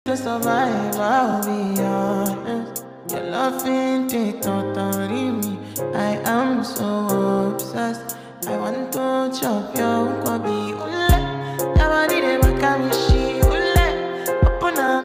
To survive, I'll be honest. Your love ain't it totally me. I am so obsessed. I want to chop your